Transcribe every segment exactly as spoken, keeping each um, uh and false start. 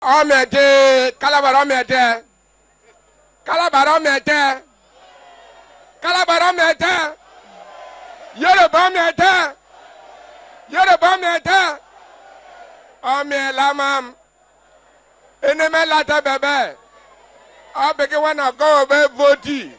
Omete, Calabaro Mete, Calabaro Mete, Calabaro Mete, Yoruba Mete, Yoruba Mete, Ome Lamam, Eneme Lata Bebe, I begin when I go away voting.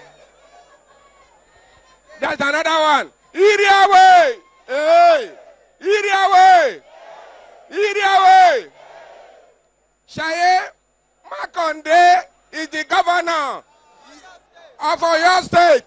That's another one. Iriawe, hey, Iriawe, Iriawe. Shaye Makonde is the governor of Oyo State.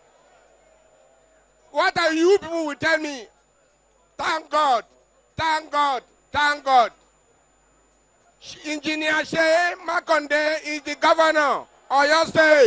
What are you people will tell me? Thank God, thank God, thank God. Engineer Shaye Makonde is the governor of Oyo State.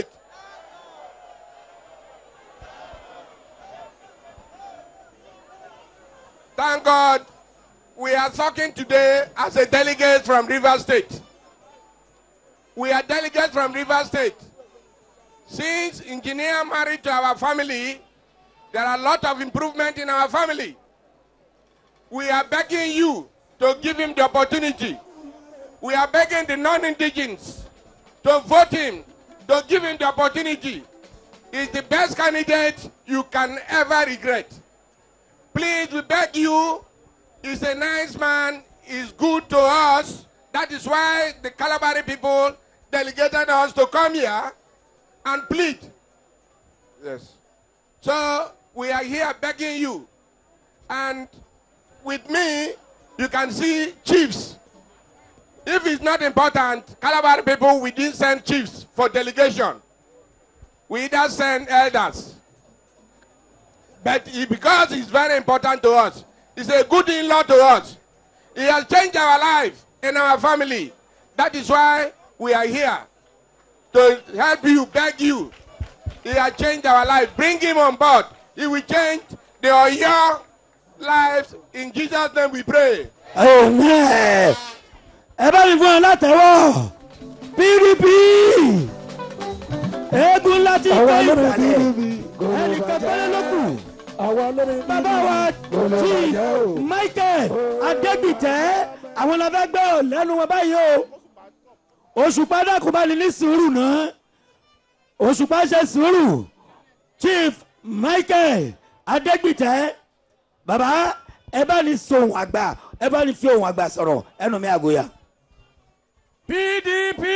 Thank God. We are talking today as a delegate from Rivers State. We are delegates from Rivers State. Since engineer married to our family, there are a lot of improvement in our family. We are begging you to give him the opportunity. We are begging the non-indigenous to vote him, to give him the opportunity. He's the best candidate you can ever regret. Please, we beg you. He's a nice man, he's good to us. That is why the Kalabari people delegated us to come here and plead. Yes. So we are here begging you. And with me, you can see chiefs. If it's not important, Kalabari people, we didn't send chiefs for delegation. We either send elders. But he, because it's very important to us, he's a good in-law to us. He has changed our life and our family. That is why we are here to help you, beg you. He has changed our life. Bring him on board. He will change the Oyo lives. In Jesus' name we pray. Amen. Everyone, let the war. P D P. Egun láti gbé ìbàlẹ̀. Ẹnì kẹfẹ́rẹ́ ló kù. Bàbá wa Chief Michael Adégbìtẹ́ àwọn la fẹ́ gbé ò lẹ́nu wọn báyìí o. Òṣùpá dàkú bá ní ní sùúrù náà. Òṣùpá ṣe sùúrù. Chief Michael Adégbìtẹ́ bàbá ẹ bá ní sọ̀hún àgbà ẹ bá ní fi ohùn àgbà sọ̀rọ̀ ẹnu mi àgóyà. P D P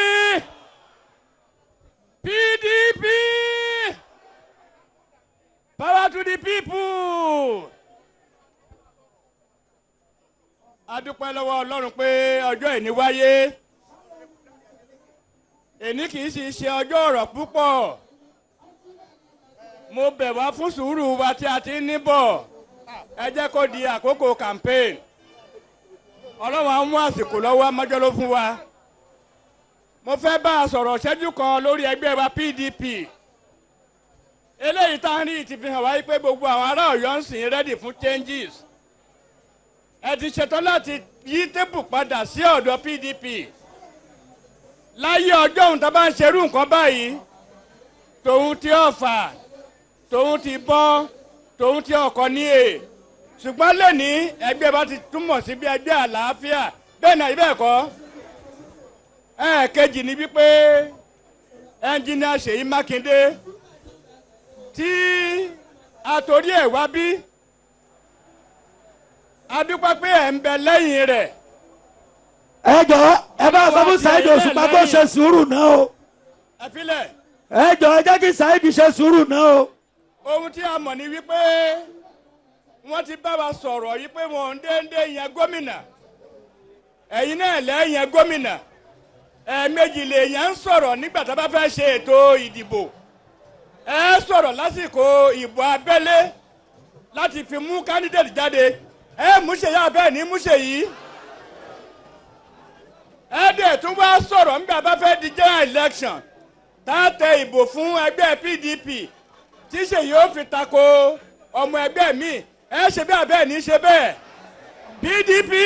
P D P power to the people. A dúpẹ́ lọ́wọ́ Ọlọ́run pé ọjọ́ ìní wáyé. Èní kìí sì ṣe ọjọ́ ọ̀rọ̀ púpọ̀. Mo bẹ̀ wá fún sùúrù wa tí a ti ń níbọ̀. Ẹ jẹ́ kó di àkókò campaign. Ọlọ́run á mú àsìkò lọ́wọ́ amájọ́ ló fún wa. Mo fẹ́ bá a sọ̀rọ̀ ṣẹ́jú kan lórí ẹgbẹ́ wa P D P. Eléyìí tá a ní ti fi hàn wáyé pé gbogbo àwọn ará Ọ̀yọ́ ń sìn ready fún changes. Ẹ ti ṣetán láti yí tébù padà sí ọ̀dọ̀ P D P. Láyé ọjọ́ òun tá bá ń ṣerú nǹkan báyìí, tòun ti Ọ̀fà, tòun ti Bọ́, tòun ti Ọ̀kọ̀ ní è. Ṣùgbọ́n lẹ́ni ẹgbẹ́ bá ti túmọ̀ sí bí ẹgbẹ́ àlàáfíà bẹ́ẹ̀ náà ibẹ̀ kọ́. Ẹ̀ẹ̀kejì ni wípé ẹnjìnìà Ṣèyí Mákindé tí àtòrí ẹ̀ wá bí adúpẹ́ pé ẹ̀ ń bẹ lẹ́yìn rẹ̀. Ẹ jọ̀ọ́ ẹ bá sọ fún Saheed Òṣùpá kó ṣe sùúrù náà o. Ẹ filẹ̀. Ẹ jọ̀ọ́ ẹ jẹ́ kí Saheed ṣe sùúrù náà o. Ohun tí a mọ̀ ni wípé wọ́n ti bá wa sọ̀rọ̀ yìí pé wọ́n ń déédé yẹn gómìnà. Ẹ̀yin náà lẹ́yìn gómìnà. Ẹ̀ẹ̀mejì lèèyàn ń sọ̀rọ̀ nígbà tá a bá fẹ́ ṣe ètò ìdìbò. Ẹ sọ̀rọ̀ lásìkò ìbò abẹ́lé láti fi mú candidate jáde. Ẹ múṣe yá bẹ́ẹ̀ ní múṣe yìí. Ẹ dẹ̀ tún wá sọ̀rọ̀ nígbà bá fẹ́ di general election. Tá a tẹ ìbò fún ẹgbẹ́ P D P. Tí Ṣèyí ó fi tako ọmọ ẹgbẹ́ mi. Ẹ ṣe bẹ́ẹ̀ bẹ́ẹ̀ ní ṣe bẹ́ẹ̀. P D P.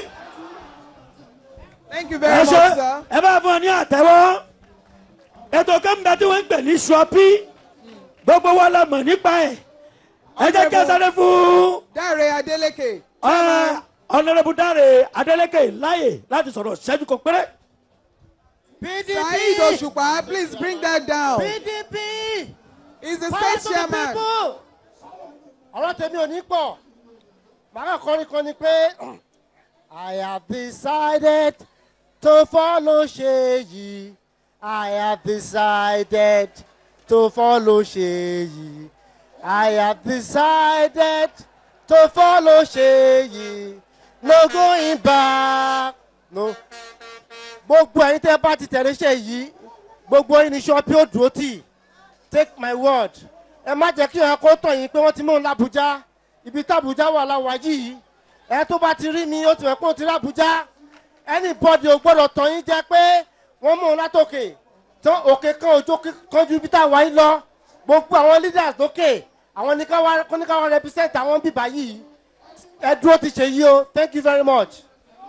Thank you very much, sir. Ẹ bá fún ọ ní àtẹ́wọ́. Ètò kẹ́mbẹ́ tí wọ́n ń pè ní ṣọ́pì. Gbogbo wa la mọ̀ nípa ẹ̀. Ẹ jẹ́ kí ẹ sáré fún. Dáre Adélékè. Honorable Dare Adeleke láyè láti sọ̀rọ̀ ṣẹ́jú kan péré. P D P. Saheed Òṣùpá, please bring that down. P D P. He's the state chairman. Ọ̀rọ̀ tèmi ò ní pọ̀. Màá kọrin kan ni pé I have decided to follow Ṣèyí. I have decided to follow Ṣèyí. I have decided to follow Ṣèyí. No going back. No. Gbogbo ẹ̀yin tẹ́ bá ti tẹ̀lé Ṣèyí. Gbogbo yín ni ṣọ́ọ́pì ó dúró tì. Take my word. Ẹ má jẹ́ kí ẹ kó tàn yín pé wọ́n ti mú un l'Abuja. Ibi t'Abuja wà láwa yìí. Ẹ tó bá ti rí mi, ó ti wẹ̀ pé ó ti rí Abuja. Anybody ò gbọ́dọ̀ tàn yín jẹ pé wọ́n mú un látòkè. Tán òkè kan òjò kan ju ibi táwa yìí lọ. Gbogbo àwọn leaders lókè. Àwọn ní ká wá represent àwọn bíbá yìí. Ẹ dúró ti ṣe yìí o. Thank you very much.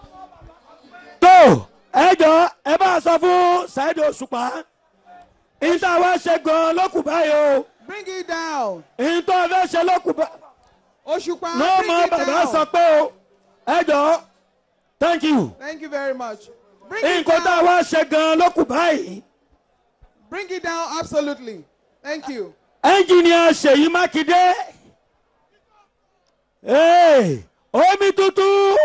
Tó ẹ jọ ẹ bá sọ fún Saheed Òṣùpá. Ìta wa ṣe gan ló kù báyìí o. Bring it down. Ìta wa ṣe ló kù báyìí. Òṣùpá, no bring more it down. bàbá sọ pé o. Ẹ jọ thank you. Thank you very much. Bring it Nǹkan tá a down. wá ṣe gan ló kù báyìí. Bring it down absolutely. Thank you. Engineer Ṣèyí Mákindé. Hey, omi tuntun.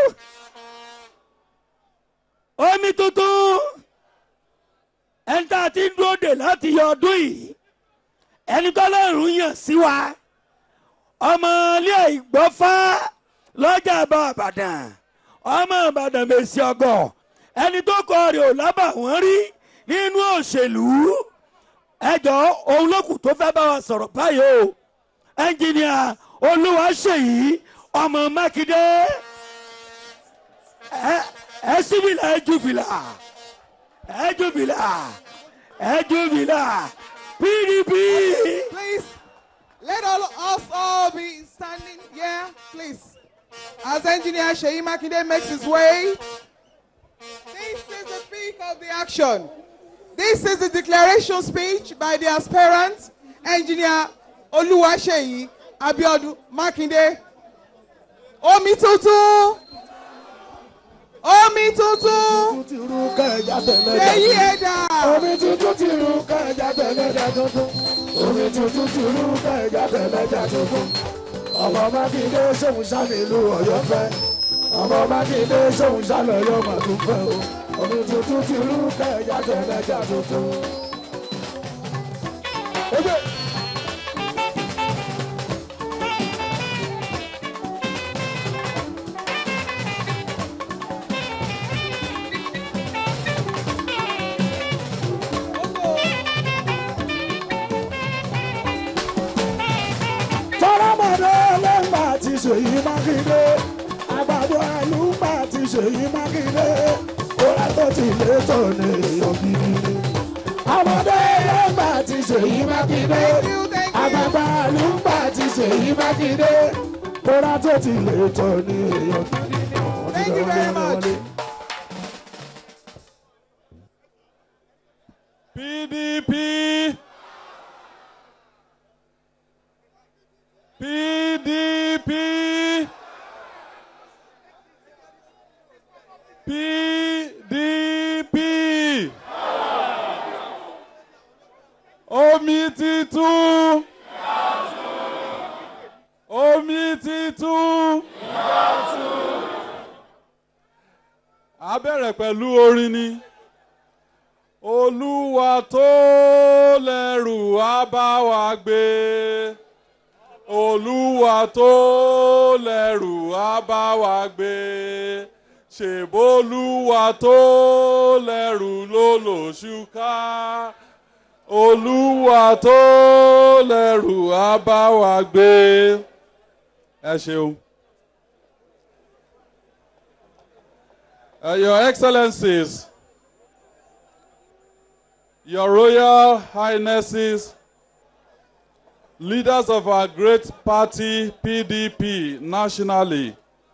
Omi tuntun. Ẹni tá a ti ń dúró dè láti yọ ọdún yìí. Ẹni tó lọ́rùn yàn sí wa. Ọmọ ilé Ìgbọ́fá lọ́jà bá Ìbàdàn. Ọmọ Ìbàdàn mèsì ọgọ̀. Ẹni tó kọ rè ò lábà wọ́n rí nínú òṣèlú. Ẹjọ́ òun ló kù tó fẹ́ bá wa sọ̀rọ̀ báyìí o. Ẹnjìnìà Olúwaṣèyí ọmọ Mákindé. Ẹ ẹ síbìlà ẹ jùbìlà. Ẹ jùbìlà. Ẹ jùbìlà. P D P. Please, let all us all be standing here, please. As Engineer Ṣèyí Mákindé makes his way, this is the peak of the action. This is the declaration speech by the aspirant, Engineer Olúwaṣèyí Abíọ́dún Mákindé. Omi tuntun. Omi tuntun. Ṣèyí ẹ̀dá. Omi tuntun ti rú kẹjà tẹ̀lẹ́jà tuntun. Omi tuntun ti rú kẹjà tẹ̀lẹ́jà tuntun. Ọmọ Mákindé ṣòun ṣànílù Ọ̀yọ́ fẹ́. Ọmọ Mákindé ṣòun ṣàlọ́yọ́ mà tún fẹ́ o. Omi tuntun ti rú kẹjà tẹ̀lẹ́jà tuntun. Ṣèyí Mákindé àgbàdo àlùmbà ti Ṣèyí Mákindé kóra tó ti lé tó ní èèyàn gidi ni. Ọmọdé lẹ́gbà ti Ṣèyí Mákindé àgbàdo àlùmbà ti Ṣèyí Mákindé kóra tó ti lé tó ní èèyàn gidi ni. Thank you very much. P D P. P D P. P D P. Omi titun. Omi titun. A bẹ̀rẹ̀ pẹ̀lú orin ni. Olúwa tó lẹ́rù á bá wa gbé. Olúwa tó lẹ́rù á bá wa gbé. Ṣèbólúwa tó lẹ́rù ló lòṣùká. Olúwa tó lẹ́rù á bá wa gbé. Ẹ ṣeun. Uh, Your Excellencies, Your Royal Highnesses, leaders of our great party, P D P, nationally,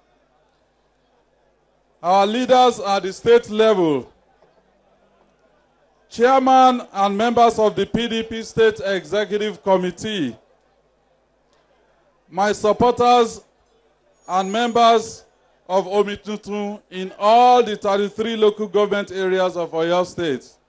our leaders at the state level, chairman and members of the P D P State Executive Committee, my supporters and members of Omituntun in all the thirty-three local government areas of Oyo State.